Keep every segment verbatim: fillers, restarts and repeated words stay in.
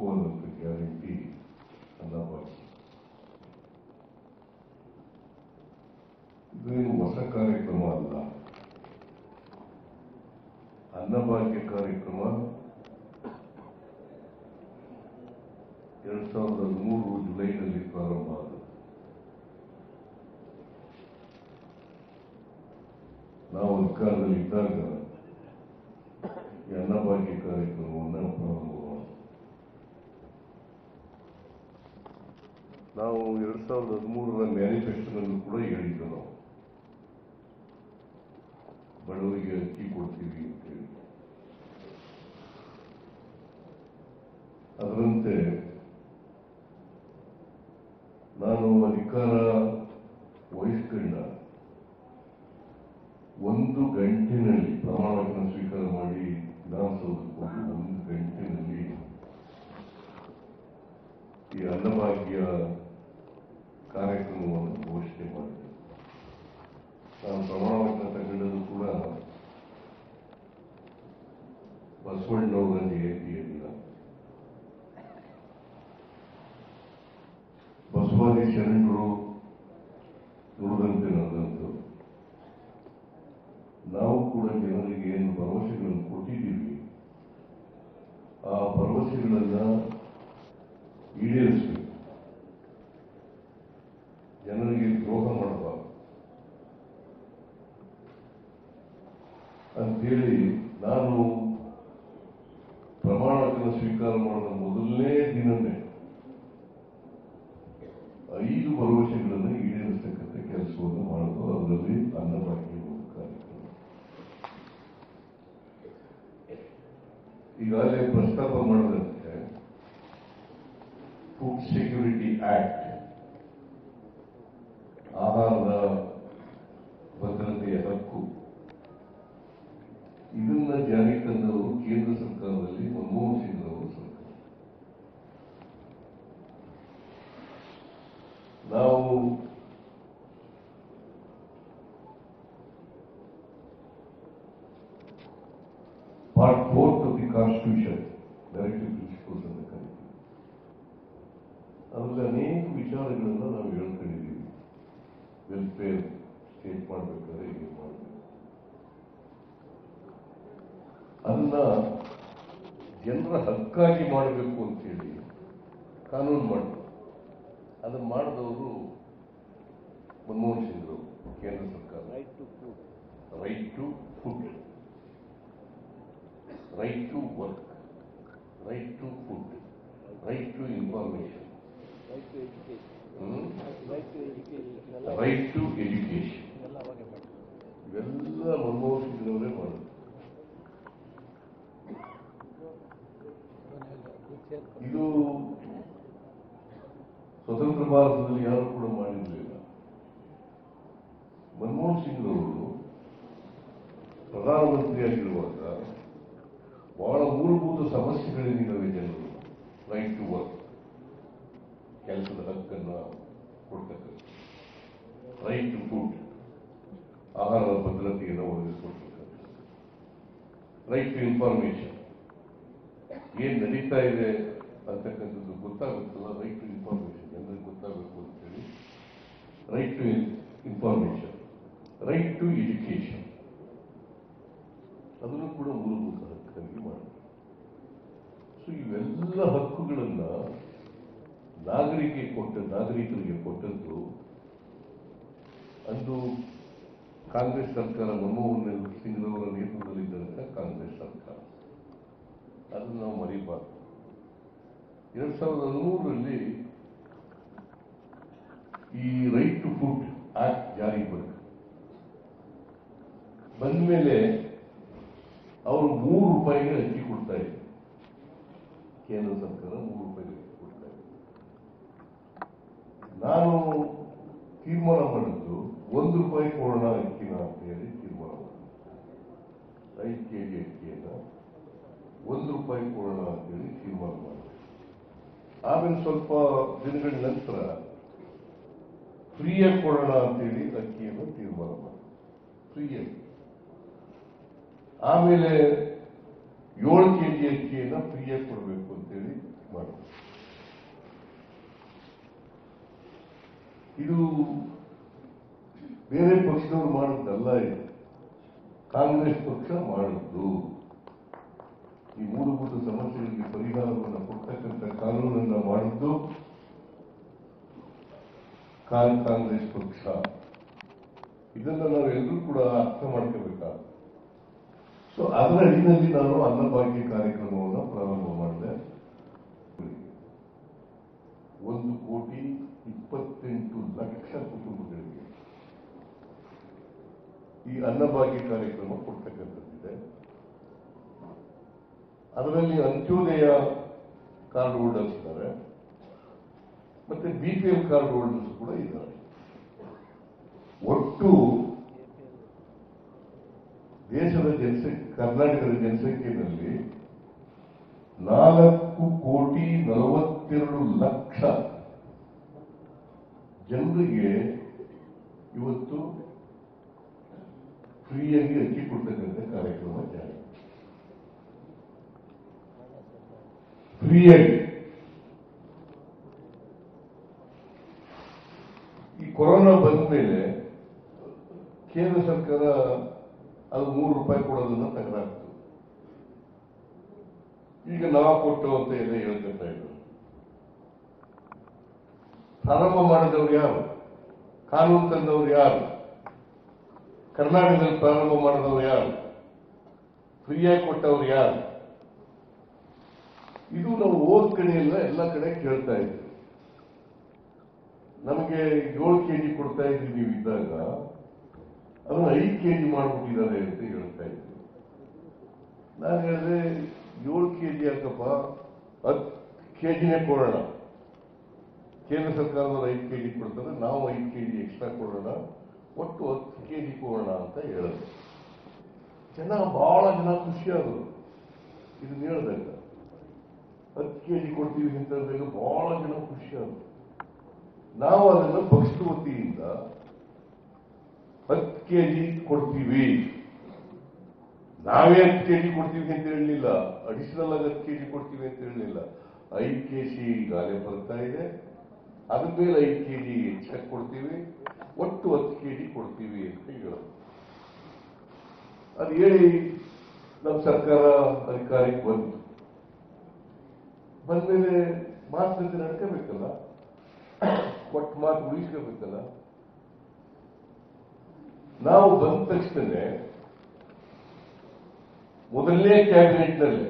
ಅನ್ನೋಂಥ ಗ್ಯಾರಂಟಿ ಅನ್ನಭಾಗ್ಯ. ಇದೇನು ಹೊಸ ಕಾರ್ಯಕ್ರಮ ಅಲ್ಲ. ಅನ್ನಭಾಗ್ಯ ಕಾರ್ಯಕ್ರಮ ಎರಡ್ ಸಾವಿರದ ಹದಿಮೂರು ಜುಲೈನಲ್ಲಿ ಪ್ರಾರಂಭ ಆದ. ನಾವು ಅಧಿಕಾರದಲ್ಲಿ ಇದ್ದಾಗ ಈ ಅನ್ನಭಾಗ್ಯ ಕಾರ್ಯಕ್ರಮವನ್ನು ಪ್ರಾರಂಭ ಮಾಡಿದ್ವಿ. ನಾವು ಎರಡ್ ಸಾವಿರದ ಹದಿಮೂರರ ಮ್ಯಾನಿಫೆಸ್ಟೋನಲ್ಲೂ ಕೂಡ ಹೇಳಿದ್ದು ನಾವು ಬಡವರಿಗೆ ಅಕ್ಕಿ ಕೊಡ್ತೀವಿ ಅಂತೇಳಿ. ಅದರಂತೆ ನಾನು ಅಧಿಕಾರ ವಹಿಸಿಕೊಂಡ ಒಂದು ಗಂಟೆನಲ್ಲಿ ಪ್ರಮಾಣ ವಚನ ಸ್ವೀಕಾರ ಮಾಡಿ ವಿಧಾನಸೌಧಕ್ಕೆ ಹೋಗಿ ಒಂದು ಗಂಟೆನಲ್ಲಿ ಈ ಅನ್ನಭಾಗ್ಯ ಕಾರ್ಯಕ್ರಮವನ್ನು ಘೋಷಣೆ ಮಾಡಿದೆ. ನಾನು ಪ್ರಮಾಣ ವಚನ ತಗೊಂಡದ್ದು ಕೂಡ ಬಸವಣ್ಣವರ ಜಯಂತಿಯಲ್ಲ. ಬಸವಾದಿ ಶರಣರು ನುಡಿದಂತೆ ನಡೆದಂಥದ್ದು. ನಾವು ಕೂಡ ಜನರಿಗೆ ಏನು ಭರವಸೆಗಳನ್ನು ಕೊಟ್ಟಿದ್ದೀವಿ ಆ ಭರವಸೆಗಳನ್ನ ಈಡೇರಿಸಬೇಕು. ಜನರಿಗೆ ದ್ರೋಹ ಮಾಡಬಾರದು ಅಂತೇಳಿ ನಾನು ಪ್ರಮಾಣ ವಚನ ಸ್ವೀಕಾರ ಮಾಡಿದ ಮೊದಲನೇ ದಿನವೇ ಐದು ಭರವಸೆಗಳನ್ನು ಈಡೇರಿಸತಕ್ಕಂಥ ಕೆಲಸವನ್ನು ಮಾಡೋದು. ಅದರಲ್ಲಿ ಅನ್ನಭಾಗ್ಯ ಒಂದು ಕಾರ್ಯಕ್ರಮ. ಈಗಾಗಲೇ ಪ್ರಸ್ತಾಪ ಮಾಡದಂತೆ ಫುಡ್ ಸೆಕ್ಯೂರಿಟಿ ಆಕ್ಟ್, ಆಹಾರದ ಭದ್ರತೆಯ ಹಕ್ಕು, ಇದನ್ನ ಜಾರಿಗೆ ತಂದವರು ಕೇಂದ್ರ ಸರ್ಕಾರದಲ್ಲಿ ಮನಮೋಹನ್ ಸಿಂಗ್ ಅವರು ಸರ್ಕಾರ. ನಾವು part fourth of the constitution directive principles ಅಂತ ಕರೀತೀವಿ. ಅದರಲ್ಲಿ ಅನೇಕ ವಿಚಾರಗಳನ್ನ ನಾವು ಹೇಳ್ಕೊಂಡಿದ್ದೀವಿ. ವೆಲ್ಫೇರ್ ಸ್ಟೇಟ್ ಮಾಡಬೇಕಾದ್ರೆ ಏನು ಮಾಡಬೇಕು, ಅದನ್ನ ಜನರ ಹಕ್ಕಾಗಿ ಮಾಡಬೇಕು ಅಂತೇಳಿ ಕಾನೂನು ಮಾಡಬೇಕು. ಅದನ್ನು ಮಾಡಿದವರು ಮನಮೋಹನ್ ಸಿಂಗ್ ಅವರು, ಕೇಂದ್ರ ಸರ್ಕಾರ. Right to food, right to food, right to work, right to food, right to information, right to education, right to education. ಇವೆಲ್ಲ ಮನಮೋಹನ್ ಸಿಂಗ್ ಅವರೇ ಮಾಡೋದು. ಇದು ಸ್ವತಂತ್ರ ಭಾರತದಲ್ಲಿ ಯಾರು ಕೂಡ ಮಾಡಿರಲಿಲ್ಲ. ಮನಮೋಹನ್ ಸಿಂಗ್ ಅವರು ಪ್ರಧಾನಮಂತ್ರಿಯಾಗಿರುವಾಗ ಬಹಳ ಮೂಲಭೂತ ಸಮಸ್ಯೆಗಳೇನಿದ್ದಾವೆ ಜನರು, ರೈಟ್ ಟು ವರ್ಕ್, ಕೆಲಸದ ಹಕ್ಕನ್ನು ಕೊಡ್ತಕ್ಕಂಥ, ರೈಟ್ ಟು ಫುಡ್, ಆಹಾರದ ಭದ್ರತೆಯನ್ನು ಒದಗಿಸಿಕೊಡ್ತಕ್ಕಂಥ, ರೈಟ್ ಟು ಇನ್ಫಾರ್ಮೇಶನ್, ಏನ್ ನಡೀತಾ ಇದೆ ಅಂತಕ್ಕಂಥದ್ದು ಗೊತ್ತಾಗುತ್ತಲ್ಲ, ರೈಟ್ ಟು ಇನ್ಫಾರ್ಮೇಶನ್, ಜನರಿಗೆ ಗೊತ್ತಾಗಬೇಕು ಅಂತೇಳಿ right to information, right to education, ಅದನ್ನು ಕೂಡ ಮೂಲಭೂತ ಹಕ್ಕಾಗಿ ಮಾಡಬೇಕು. ಸೊ ಇವೆಲ್ಲ ಹಕ್ಕುಗಳನ್ನ ನಾಗರಿಕರಿಗೆ ಕೊಟ್ಟ ನಾಗರಿಕರಿಗೆ ಕೊಟ್ಟದ್ದು ಅಂದು ಕಾಂಗ್ರೆಸ್ ಸರ್ಕಾರ, ಮನಮೋಹನ್ ಸಿಂಗ್ ಅವರ ನೇತೃತ್ವದಲ್ಲಿದ್ದಂಥ ಕಾಂಗ್ರೆಸ್ ಸರ್ಕಾರ. ಅದನ್ನು ನಾವು ಮರಿಬಾರ್ದು. ಎರಡ್ ಸಾವಿರದ ಹದಿಮೂರರಲ್ಲಿ ಈ ರೈಟ್ ಟು ಫುಡ್ ಆಕ್ಟ್ ಜಾರಿಗೆ ಬಂತು. ಬಂದ ಮೇಲೆ ಅವರು ಮೂರು ರೂಪಾಯಿಗೆ ಅಕ್ಕಿ ಕೊಡ್ತಾ ಇದ್ರು. ಕೇಂದ್ರ ಸರ್ಕಾರ ಮೂರು ರೂಪಾಯಿಗೆ ಅಕ್ಕಿ ಕೊಡ್ತಾ ಇದ್ರು. ನಾನು ತೀರ್ಮಾನ ಮಾಡಿದ್ದು ಒಂದು ರೂಪಾಯಿ ಕೊಡೋಣ ಅಕ್ಕಿನ ಅಂತ ಹೇಳಿ ತೀರ್ಮಾನ ಮಾಡಿದ್ದು. ಐದು ಕೆಜಿ ಅಕ್ಕಿಯನ್ನ ಒಂದು ರೂಪಾಯಿ ಕೊಡೋಣ ಅಂತೇಳಿ ತೀರ್ಮಾನ ಮಾಡಿದೆ. ಆಮೇಲೆ ಸ್ವಲ್ಪ ದಿನಗಳ ನಂತರ ಫ್ರೀಯಾಗಿ ಕೊಡೋಣ ಅಂತೇಳಿ ಅಕ್ಕಿಯನ್ನು ತೀರ್ಮಾನ ಮಾಡಿದೆ, ಫ್ರೀಯಾಗಿ. ಆಮೇಲೆ ಏಳು ಕೆಜಿ ಅಕ್ಕಿಯನ್ನು ಫ್ರೀಯಾಗಿ ಕೊಡಬೇಕು ಅಂತೇಳಿ ಮಾಡಿದೆ. ಇದು ಬೇರೆ ಪಕ್ಷದವರು ಮಾಡಿದ್ದಲ್ಲ, ಇದು ಕಾಂಗ್ರೆಸ್ ಪಕ್ಷ ಮಾಡಿದ್ದು. ಈ ಮೂಲಭೂತ ಸಮಸ್ಯೆಗಳಿಗೆ ಪರಿಹಾರವನ್ನು ಕೊಡ್ತಕ್ಕಂಥ ಕಾನೂನನ್ನ ಮಾಡಿದ್ದು ಕಾಂಗ್ರೆಸ್ ಪಕ್ಷ. ಇದನ್ನ ನಾವೆಲ್ಲರೂ ಕೂಡ ಅರ್ಥ ಮಾಡ್ಕೋಬೇಕಾಗುತ್ತೆ. ಸೊ ಅದರ ಅಡಿಯಲ್ಲಿ ನಾನು ಅನ್ನಭಾಗ್ಯ ಕಾರ್ಯಕ್ರಮವನ್ನು ಪ್ರಾರಂಭ ಮಾಡಿದೆ. ಒಂದು ಕೋಟಿ ಇಪ್ಪತ್ತೆಂಟು ಲಕ್ಷ ಕುಟುಂಬಗಳಿಗೆ ಈ ಅನ್ನಭಾಗ್ಯ ಕಾರ್ಯಕ್ರಮ ಕೊಡ್ತಕ್ಕಂಥದ್ದಿದೆ. ಅದರಲ್ಲಿ ಅಂತ್ಯೋದಯ ಕಾರ್ಡ್ ಹೋಲ್ಡರ್ಸ್ ಇದ್ದಾರೆ, ಮತ್ತೆ B P L card holders ಕೂಡ ಇದ್ದಾರೆ. ಒಟ್ಟು ದೇಶದ ಜನಸಂಖ್ಯೆ, ಕರ್ನಾಟಕದ ಜನಸಂಖ್ಯೆಯಲ್ಲಿ ನಾಲ್ಕು ಕೋಟಿ ನಲವತ್ತೆರಡು ಲಕ್ಷ ಜನರಿಗೆ ಇವತ್ತು ಫ್ರೀಯಾಗಿ ಅಕ್ಕಿ ಕೊಡ್ತಕ್ಕಂಥ ಕಾರ್ಯಕ್ರಮ ಜಾರಿ. ಫ್ರೀಯಾಗಿ. ಈ ಕೊರೋನಾ ಬಂದ ಮೇಲೆ ಕೇಂದ್ರ ಸರ್ಕಾರ ಅದು ಮೂರು ರೂಪಾಯಿ ಕೊಡೋದನ್ನ ತೆಗೆದಾಕ್ತು. ಈಗ ನಾವು ಕೊಟ್ಟು ಅಂತ ಎಲ್ಲ ಹೇಳ್ತಾ ಇದ್ರು. ಪ್ರಾರಂಭ ಮಾಡಿದವರು ಯಾರು? ಕಾನೂನು ತಂದವರು ಯಾರು? ಕರ್ನಾಟಕದಲ್ಲಿ ಪ್ರಾರಂಭ ಮಾಡಿದವರು ಯಾರು? ಫ್ರೀಯಾಗಿ ಕೊಟ್ಟವರು ಯಾರು? ಇದು ನಾವು ಹೋದ ಕಡೆ ಎಲ್ಲ ಎಲ್ಲ ಕಡೆ ಕೇಳ್ತಾ ಇದ್ವಿ. ನಮಗೆ ಏಳು ಕೆಜಿ ಕೊಡ್ತಾ ಇದ್ವಿ ನೀವು ಇದ್ದಾಗ, ಅದನ್ನು ಐದು ಕೆಜಿ ಮಾಡ್ಬಿಟ್ಟಿದ್ದಾರೆ ಅಂತ ಹೇಳ್ತಾ ಇದ್ವಿ. ನಾನು ಹೇಳಿದೆ, ಏಳು ಕೆಜಿ ಯಾಕಪ್ಪ, ಹತ್ತು ಕೆಜಿನೇ ಕೊಡೋಣ. ಕೇಂದ್ರ ಸರ್ಕಾರದವರು ಐದು ಕೆಜಿ ಕೊಡ್ತಾರೆ, ನಾವು ಐದು ಕೆಜಿ ಎಕ್ಸ್ಟ್ರಾ ಕೊಡೋಣ, ಒಟ್ಟು ಹತ್ತು ಕೆಜಿ ಕೊಡೋಣ ಅಂತ ಹೇಳಿದೆ. ಜನ ಬಹಳ ಜನ ಖುಷಿಯಾದರು ಇದನ್ನ ಹೇಳಿದಾಗ. ಹತ್ತು ಕೆಜಿ ಕೊಡ್ತೀವಿ ಅಂತ ಹೇಳಿದಾಗ ಬಹಳ ಜನ ಖುಷಿಯಾದರು. ನಾವು ಅದನ್ನು ಪಕ್ಷದ ವತಿಯಿಂದ ಹತ್ತು ಕೆಜಿ ಕೊಡ್ತೀವಿ, ನಾವೇ ಹತ್ತು ಕೆಜಿ ಕೊಡ್ತೀವಿ ಅಂತ ಹೇಳಲಿಲ್ಲ, ಅಡಿಷನಲ್ ಆಗಿ ಹತ್ತು ಕೆಜಿ ಕೊಡ್ತೀವಿ ಅಂತ ಹೇಳಲಿಲ್ಲ. ಐದು ಕೆಜಿ ಈಗಾಗಲೇ ಬರ್ತಾ ಇದೆ, ಅದ್ರ ಮೇಲೆ ಐದು ಕೆಜಿ ಹೆಚ್ಚಾಗಿ ಕೊಡ್ತೀವಿ, ಒಟ್ಟು ಹತ್ತು ಕೆಜಿ ಕೊಡ್ತೀವಿ ಅಂತ ಹೇಳೋದು. ಅದು ಹೇಳಿ ನಮ್ಮ ಸರ್ಕಾರ ಅಧಿಕಾರಕ್ಕೆ ಬಂತು. ಬಂದ್ಮೇಲೆ ಮಾತುಕತೆ ನಡ್ಕೋಬೇಕಲ್ಲ, ಕೊಟ್ಟ ಮಾತು ಉಳಿಸ್ಕೋಬೇಕಲ್ಲ. ನಾವು ಬಂದ ತಕ್ಷಣ ಮೊದಲನೇ ಕ್ಯಾಬಿನೆಟ್ನಲ್ಲೇ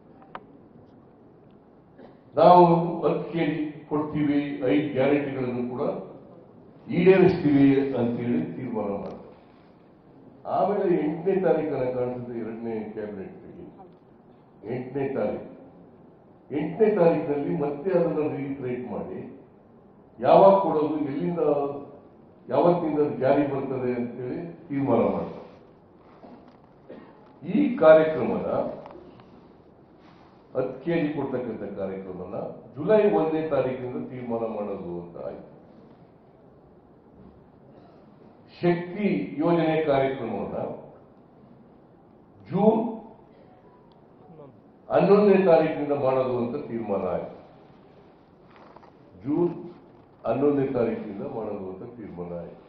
ನಾವು ಹತ್ತು ಕೆಜಿ ಕೊಡ್ತೀವಿ, ಐದು ಗ್ಯಾರಂಟಿಗಳನ್ನು ಕೂಡ ಈಡೇರಿಸ್ತೀವಿ ಅಂತೇಳಿ ತೀರ್ಮಾನ ಮಾಡಿದ್ರು. ಆಮೇಲೆ ಎಂಟನೇ ತಾರೀಕನ್ನ ಕಾಣಿಸಿದ ಎರಡನೇ ಕ್ಯಾಬಿನೆಟ್ ಮೀಟಿಂಗ್, ಎಂಟನೇ ತಾರೀಕು ಎಂಟನೇ ತಾರೀಕಿನಲ್ಲಿ ಮತ್ತೆ ಅದನ್ನು ರೀಟ್ರೇಟ್ ಮಾಡಿ ಯಾವಾಗ ಕೊಡೋದು, ಎಲ್ಲಿಂದ ಯಾವತ್ತಿಂದ ಜಾರಿ ಬರ್ತದೆ ಅಂತೇಳಿ ತೀರ್ಮಾನ ಮಾಡ್ತಾರೆ. ಈ ಕಾರ್ಯಕ್ರಮನ ಹತ್ತು ಕೆಜಿ ಕೊಡ್ತಕ್ಕಂಥ ಕಾರ್ಯಕ್ರಮನ ಜುಲೈ ಒಂದನೇ ತಾರೀಕಿನಿಂದ ತೀರ್ಮಾನ ಮಾಡೋದು ಅಂತ ಆಯ್ತು. ಶಕ್ತಿ ಯೋಜನೆ ಕಾರ್ಯಕ್ರಮವನ್ನ ಜೂನ್ ಹನ್ನೊಂದನೇ ತಾರೀಕಿನಿಂದ ಮಾಡೋದು ಅಂತ ತೀರ್ಮಾನ ಆಯ್ತು. ಜೂನ್ ಹನ್ನೊಂದನೇ ತಾರೀಕಿನಿಂದ ಮಾಡೋದು ಅಂತ ತೀರ್ಮಾನ ಆಯ್ತು.